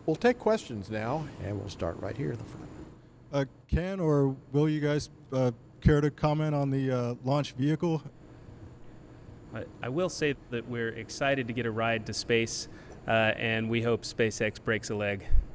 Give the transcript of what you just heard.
We'll take questions now, and we'll start right here at the front. Can or will you guys care to comment on the launch vehicle? I will say that we're excited to get a ride to space, and we hope SpaceX breaks a leg.